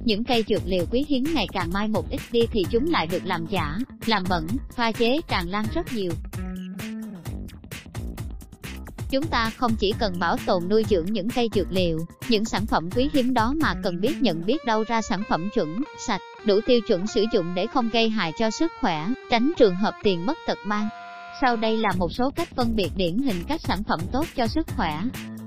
Những cây dược liệu quý hiếm ngày càng mai một ít đi thì chúng lại được làm giả, làm bẩn, pha chế tràn lan rất nhiều. Chúng ta không chỉ cần bảo tồn nuôi dưỡng những cây dược liệu, những sản phẩm quý hiếm đó mà cần biết nhận biết đâu ra sản phẩm chuẩn, sạch, đủ tiêu chuẩn sử dụng để không gây hại cho sức khỏe, tránh trường hợp tiền mất tật mang. Sau đây là một số cách phân biệt điển hình các sản phẩm tốt cho sức khỏe.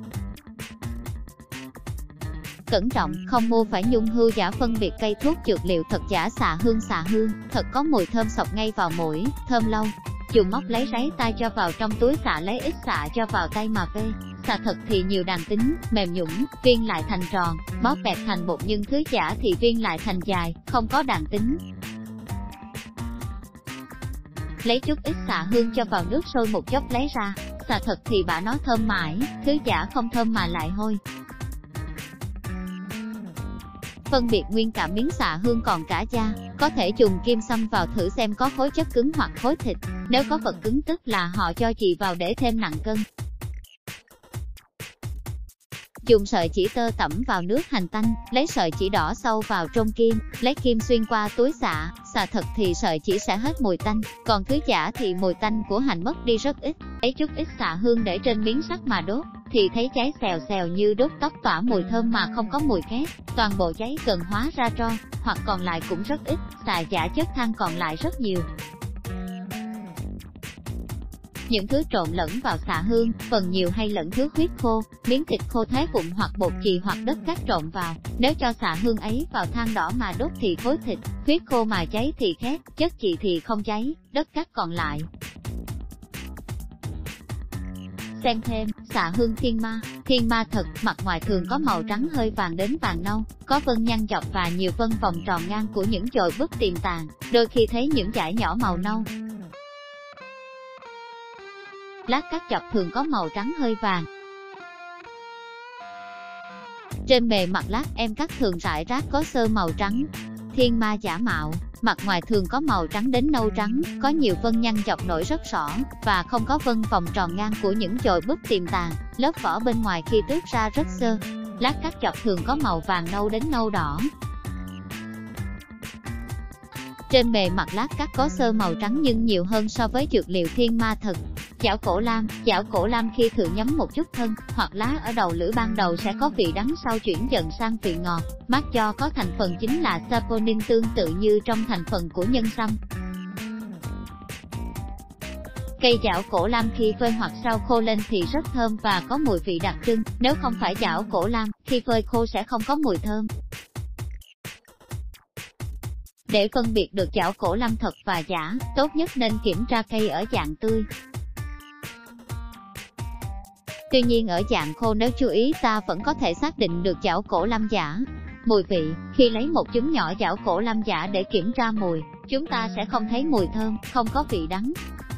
Cẩn trọng, không mua phải nhung hưu giả. Phân biệt cây thuốc dược liệu thật giả. Xạ hương thật có mùi thơm sộc ngay vào mũi, thơm lâu. Dùng móc lấy ráy tay cho vào trong túi, xạ lấy ít xạ cho vào tay mà phê. Xạ thật thì nhiều đàn tính, mềm nhũn, viên lại thành tròn, bóp bẹt thành bột, nhưng thứ giả thì viên lại thành dài, không có đàn tính. Lấy chút ít xạ hương cho vào nước sôi một chốc lấy ra. Xạ thật thì bả nó thơm mãi, thứ giả không thơm mà lại hôi. Phân biệt nguyên cả miếng xạ hương còn cả da, có thể dùng kim xăm vào thử xem có khối chất cứng hoặc khối thịt. Nếu có vật cứng tức là họ cho chị vào để thêm nặng cân. Dùng sợi chỉ tơ tẩm vào nước hành tanh, lấy sợi chỉ đỏ sâu vào trong kim, lấy kim xuyên qua túi xạ. Xạ thật thì sợi chỉ sẽ hết mùi tanh, còn thứ giả thì mùi tanh của hành mất đi rất ít. Lấy chút ít xạ hương để trên miếng sắt mà đốt, thì thấy cháy xèo xèo như đốt tóc, tỏa mùi thơm mà không có mùi khét. Toàn bộ cháy gần hóa ra tro, hoặc còn lại cũng rất ít, xạ giả chất than còn lại rất nhiều. Những thứ trộn lẫn vào xạ hương, phần nhiều hay lẫn thứ huyết khô, miếng thịt khô thái vụn hoặc bột chì hoặc đất cát trộn vào. Nếu cho xạ hương ấy vào than đỏ mà đốt thì khối thịt, huyết khô mà cháy thì khét, chất chì thì không cháy, đất cát còn lại. Xem thêm, xạ hương thiên ma thật, mặt ngoài thường có màu trắng hơi vàng đến vàng nâu, có vân nhăn dọc và nhiều vân vòng tròn ngang của những chồi búp tiềm tàng, đôi khi thấy những dải nhỏ màu nâu. Lát cắt dọc thường có màu trắng hơi vàng. Trên bề mặt lát em cắt thường rải rác có xơ màu trắng. Thiên ma giả mạo, mặt ngoài thường có màu trắng đến nâu trắng, có nhiều vân nhăn dọc nổi rất rõ, và không có vân vòng tròn ngang của những chồi búp tiềm tàng, lớp vỏ bên ngoài khi tước ra rất xơ. Lát cắt dọc thường có màu vàng nâu đến nâu đỏ. Trên bề mặt lát cắt có xơ màu trắng nhưng nhiều hơn so với dược liệu thiên ma thật. Chảo cổ lam khi thường nhấm một chút thân hoặc lá ở đầu lưỡi ban đầu sẽ có vị đắng, sau chuyển dần sang vị ngọt, mát do có thành phần chính là saponin, tương tự như trong thành phần của nhân sâm. Cây chảo cổ lam khi phơi hoặc sau khô lên thì rất thơm và có mùi vị đặc trưng, nếu không phải chảo cổ lam, khi phơi khô sẽ không có mùi thơm. Để phân biệt được chảo cổ lam thật và giả, tốt nhất nên kiểm tra cây ở dạng tươi. Tuy nhiên ở dạng khô nếu chú ý ta vẫn có thể xác định được chảo cổ lam giả. Mùi vị, khi lấy một trứng nhỏ chảo cổ lam giả để kiểm tra mùi, chúng ta sẽ không thấy mùi thơm, không có vị đắng.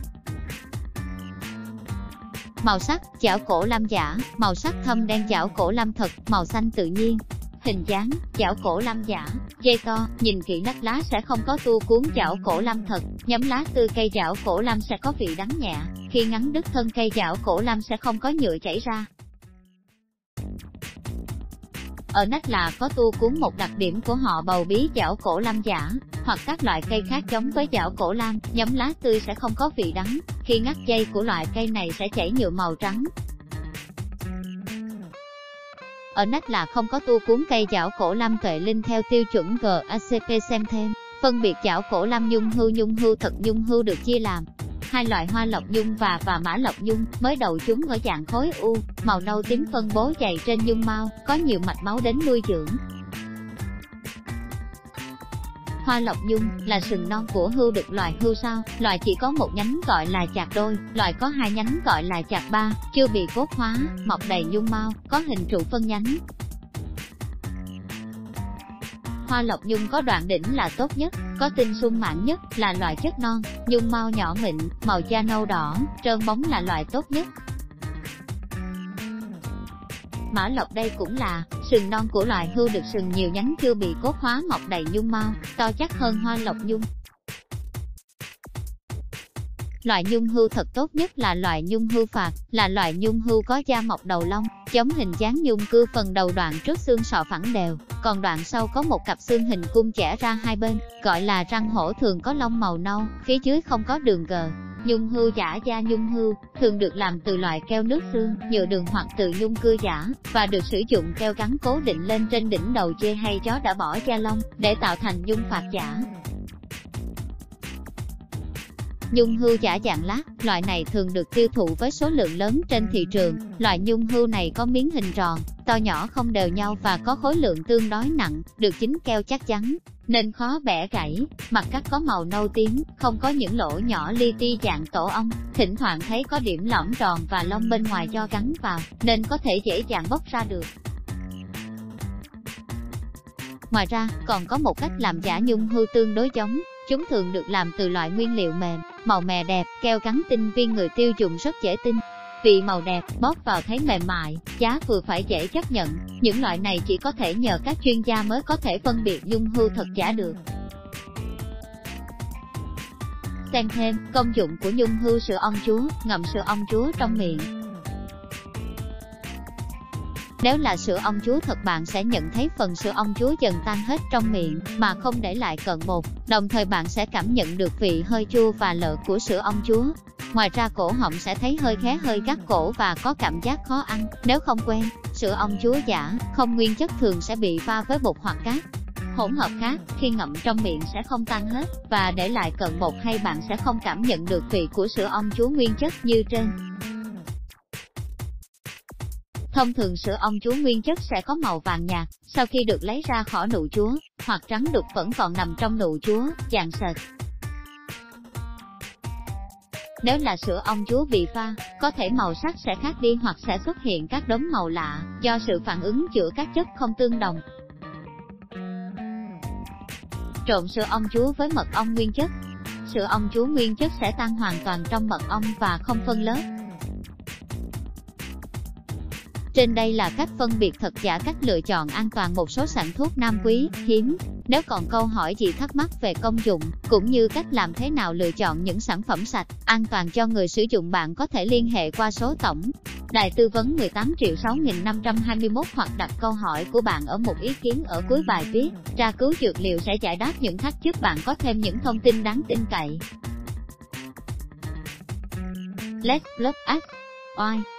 Màu sắc, chảo cổ lam giả, màu sắc thâm đen. Chảo cổ lam thật, màu xanh tự nhiên. Hình dáng, chảo cổ lam giả, dây to, nhìn kỹ nách lá sẽ không có tua cuốn. Chảo cổ lam thật, nhắm lá tươi. Cây chảo cổ lam sẽ có vị đắng nhẹ, khi ngắn đứt thân cây chảo cổ lam sẽ không có nhựa chảy ra. Ở nách là có tua cuốn, một đặc điểm của họ bầu bí chảo cổ lam giả, hoặc các loại cây khác giống với chảo cổ lam, nhắm lá tươi sẽ không có vị đắng, khi ngắt dây của loại cây này sẽ chảy nhựa màu trắng. Ở nách là không có tua cuốn. Cây chảo cổ lam tuệ linh theo tiêu chuẩn GACP. Xem thêm, phân biệt chảo cổ lam nhung hưu thật. Nhung hưu được chia làm hai loại: hoa lộc nhung và mã lộc nhung. Mới đầu chúng ở dạng khối u, màu nâu tím, phân bố dày trên nhung mao, có nhiều mạch máu đến nuôi dưỡng. Hoa lộc nhung là sừng non của hưu, được loài hưu sao. Loài chỉ có một nhánh gọi là chạc đôi, loài có hai nhánh gọi là chạc ba, chưa bị cốt hóa, mọc đầy nhung mao, có hình trụ phân nhánh. Hoa lộc nhung có đoạn đỉnh là tốt nhất, có tinh sung mãn nhất, là loại chất non, nhung mao nhỏ mịn, màu da nâu đỏ, trơn bóng là loại tốt nhất. Mã lộc đây cũng là sừng non của loài hưu, được sừng nhiều nhánh, chưa bị cốt hóa, mọc đầy nhung mao, to chắc hơn hoa lộc nhung. Loại nhung hươu thật tốt nhất là loại nhung hươu phạc, là loại nhung hươu có da mọc đầu lông, giống hình dáng nhung cưa, phần đầu đoạn trước xương sọ phẳng đều, còn đoạn sau có một cặp xương hình cung chẻ ra hai bên, gọi là răng hổ, thường có lông màu nâu, phía dưới không có đường gờ. Nhung hươu giả, da nhung hươu thường được làm từ loại keo nước xương, nhựa đường hoặc từ nhung cưa giả, và được sử dụng keo gắn cố định lên trên đỉnh đầu dê hay chó đã bỏ da lông, để tạo thành nhung phạc giả. Nhung hươu giả dạng lát, loại này thường được tiêu thụ với số lượng lớn trên thị trường. Loại nhung hươu này có miếng hình tròn, to nhỏ không đều nhau và có khối lượng tương đối nặng, được dính keo chắc chắn, nên khó bẻ gãy. Mặt cắt có màu nâu tím, không có những lỗ nhỏ li ti dạng tổ ong, thỉnh thoảng thấy có điểm lõm tròn và lông bên ngoài do gắn vào, nên có thể dễ dàng bóc ra được. Ngoài ra, còn có một cách làm giả nhung hươu tương đối giống. Chúng thường được làm từ loại nguyên liệu mềm, màu mè đẹp, keo gắn tinh vi, người tiêu dùng rất dễ tin. Vị màu đẹp, bóp vào thấy mềm mại, giá vừa phải dễ chấp nhận. Những loại này chỉ có thể nhờ các chuyên gia mới có thể phân biệt nhung hươu thật giả được. Xem thêm, công dụng của nhung hươu sữa ong chúa, ngậm sữa ong chúa trong miệng. Nếu là sữa ong chúa thật, bạn sẽ nhận thấy phần sữa ong chúa dần tan hết trong miệng, mà không để lại cặn bột, đồng thời bạn sẽ cảm nhận được vị hơi chua và lợ của sữa ong chúa. Ngoài ra cổ họng sẽ thấy hơi khé, hơi gắt cổ và có cảm giác khó ăn. Nếu không quen, sữa ong chúa giả, không nguyên chất thường sẽ bị pha với bột hoặc các hỗn hợp khác, khi ngậm trong miệng sẽ không tan hết, và để lại cặn bột, hay bạn sẽ không cảm nhận được vị của sữa ong chúa nguyên chất như trên. Thông thường sữa ong chúa nguyên chất sẽ có màu vàng nhạt, sau khi được lấy ra khỏi nụ chúa, hoặc trắng đục vẫn còn nằm trong nụ chúa, dạng sệt. Nếu là sữa ong chúa bị pha, có thể màu sắc sẽ khác đi hoặc sẽ xuất hiện các đốm màu lạ, do sự phản ứng giữa các chất không tương đồng. Trộn sữa ong chúa với mật ong nguyên chất. Sữa ong chúa nguyên chất sẽ tan hoàn toàn trong mật ong và không phân lớp. Trên đây là cách phân biệt thật giả, cách lựa chọn an toàn một số sản thuốc nam quý, hiếm. Nếu còn câu hỏi gì thắc mắc về công dụng, cũng như cách làm thế nào lựa chọn những sản phẩm sạch, an toàn cho người sử dụng, bạn có thể liên hệ qua số tổng đài tư vấn 18.6521 hoặc đặt câu hỏi của bạn ở một ý kiến ở cuối bài viết. Tra cứu dược liệu sẽ giải đáp những thắc giúp bạn có thêm những thông tin đáng tin cậy. Let's love us. Oai.